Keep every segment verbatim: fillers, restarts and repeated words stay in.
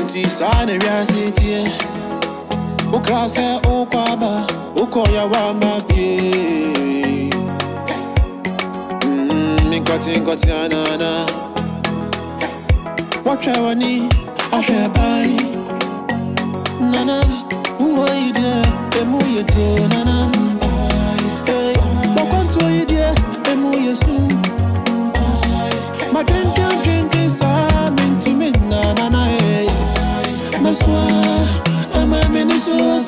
Sana vya city Ukrasa ukaba Ukoya wa mabie Minkoti nkoti anana Wacha wani Ashe bai Nana Uwa ide Emu yedo Nana Wakonto ide Emu yesum Ma drink and drink is a minty minna Nana Maswa, I'm a minister.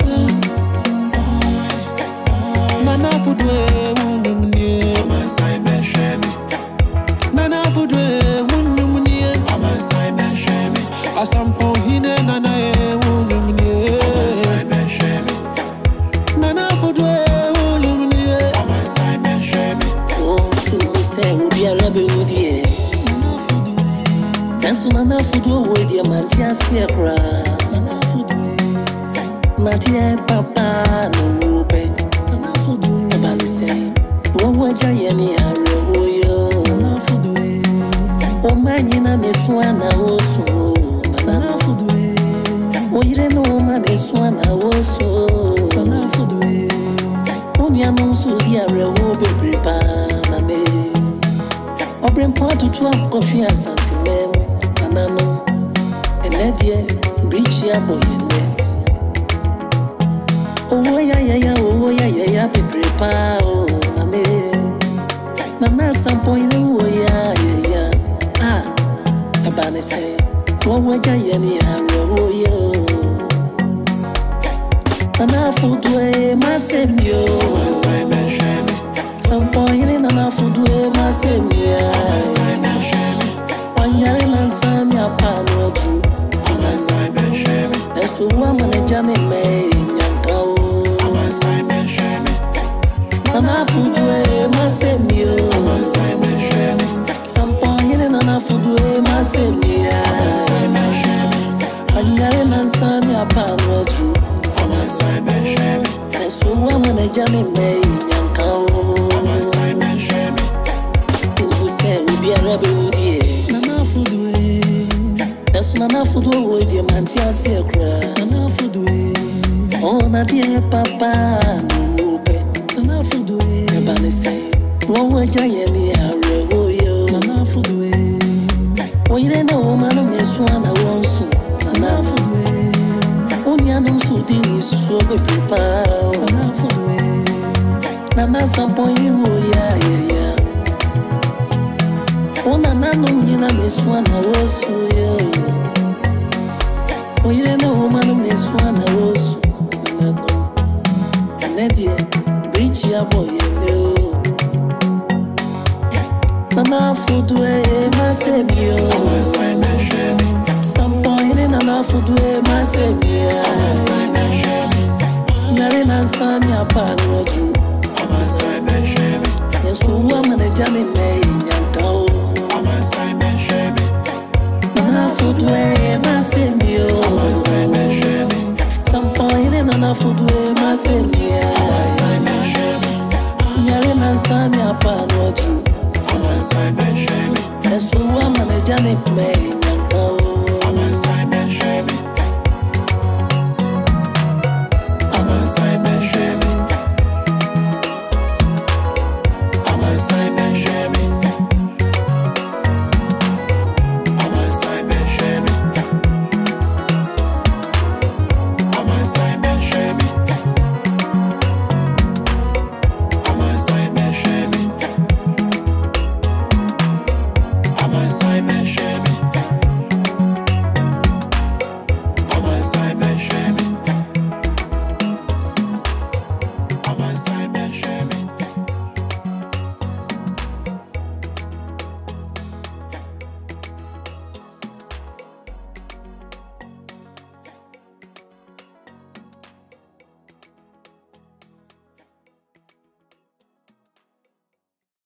Nana Fudwe, Wundum near my Simon Shammy. Nana Fudwe, Wundum near my Simon Shammy. A sample hidden and I wundum near my Simon Shammy. Nana Fudwe, Wundum near my Simon Shammy. Oh, to say, will be a rebel, dear. That's Nana Fudwe with your mantia sierra. Natia papa no bed. Nana Fudwe about the same. What would Jayani are yo? Nana Fudwe. Oh, man, you know, this one I was so. Nana Fudwe. Oh, you don't know, man, this one I was so. Nana Fudwe. Oh, you know, so dear, will be prepared. Or bring part to twelve coffee and sentiment. And I know, and that dear, breach your boy in there. Oh, yeah, yeah, yeah, oh, yeah, yeah, yeah, be prepared, oh, name. Nana, some point, oh, yeah, yeah, yeah. Ah, a banner say, oh, what yeah, yeah, yeah, oh, yeah. Nana, food way, my same, yo. Some point in Nana, food way, my same, yeah. One year in Ansania, Pano, true. That's the woman, a Johnny May. Nana Fudwe, my same you. Some point in Nana Fudwe, my same year. And Yarin and Sanya Pano true. That's the woman a Johnny May, Yankao. Who say we be a rebel, dear? Nana Fudwe. That's Nana Fudwe with your mantia sacra. Nana Fudwe. Oh, Nadia Papa, no bed. Nana Fudwe, Nabani say, what would Jayani are yo? Nana Fudwe. Oh, you don't know, man, of this one I want so. Nana Fudwe. Oh, Yanum Sudi is so be prepared. Nana Fudwe. Nana, some point you, yeah, yeah, yeah. Oh, Nana, no, you know, this one I was so, yo. Oh, you don't know, man, of this one I was so. And that, dear. Chia boy, you Nana Fudwe, my savior. Some point in Nana Fudwe, my savior. Yarin and Sanya Pano true. Yes, woman, a Johnny May, Yankao. Nana Fudwe, my savior. Some point in Nana Fudwe, my savior. Yarin and Sanya Pano true. That's who I'm a Johnny May, Yankao.